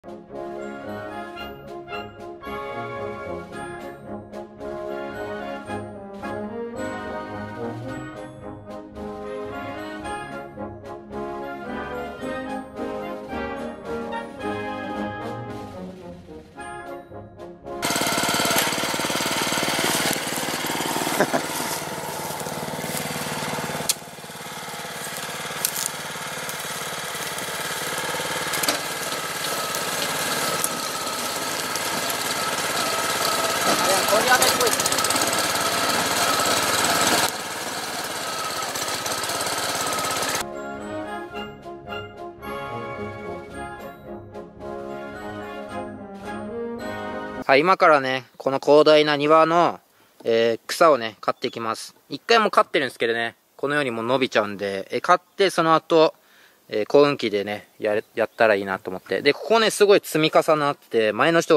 はい、今からね、この広大な庭の、草をね、刈っていきます。一回も刈ってるんですけどね、このようにもう伸びちゃうんで、刈ってその後、耕運機でね、やったらいいなと思って。で、ここね、すごい積み重なって、前の人